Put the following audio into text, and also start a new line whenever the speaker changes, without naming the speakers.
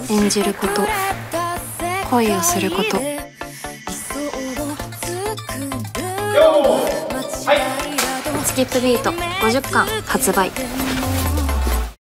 演じること、恋をすること。スキップビート50巻発売。